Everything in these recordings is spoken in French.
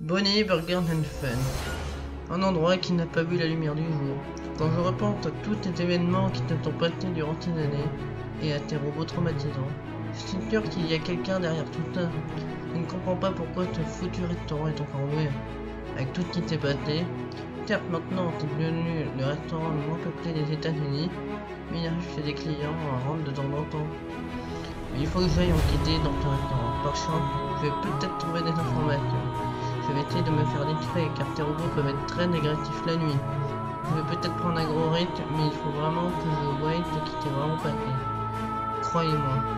Bonnie Burger and Fun. Un endroit qui n'a pas vu la lumière du jour. Quand je repense à tous tes événements qui te sont passés durant ces années, et à tes robots traumatisants, je suis sûr qu'il y a quelqu'un derrière tout ça. Je ne comprends pas pourquoi ce foutu restaurant est encore ouvert. Avec tout ce qui s'est passé, certes maintenant c'est devenu le restaurant le moins peuplé des États-Unis, mais il arrive chez des clients à rendre de temps en temps. Mais il faut que j'aille enquêter dans ce restaurant. Par chance, je vais peut-être trouver des informations. Je vais essayer de me faire discret car ces robots peuvent être très négatifs la nuit. Je vais peut-être prendre un gros rythme, mais il faut vraiment que je voie ce qui s'est vraiment passé. Croyez-moi.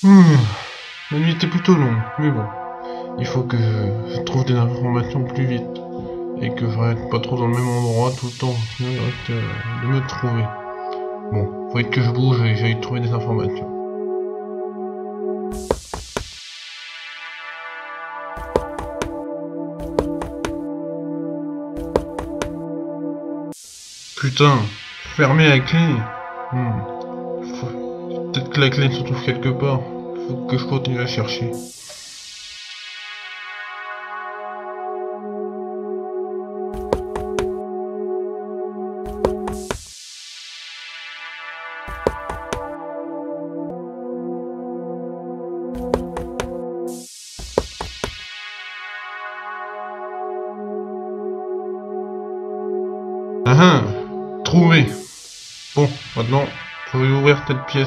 Hmm, La nuit était plutôt longue, mais bon. Il faut que je trouve des informations plus vite. Et que je reste pas trop dans le même endroit tout le temps, sinon il risque de me trouver. Bon, faut vite que je bouge et j'aille trouver des informations. Putain, fermé à clé. Peut-être que la clé se trouve quelque part. Faut que je continue à chercher. Ah ah, trouvé. Bon, maintenant, faut ouvrir cette pièce.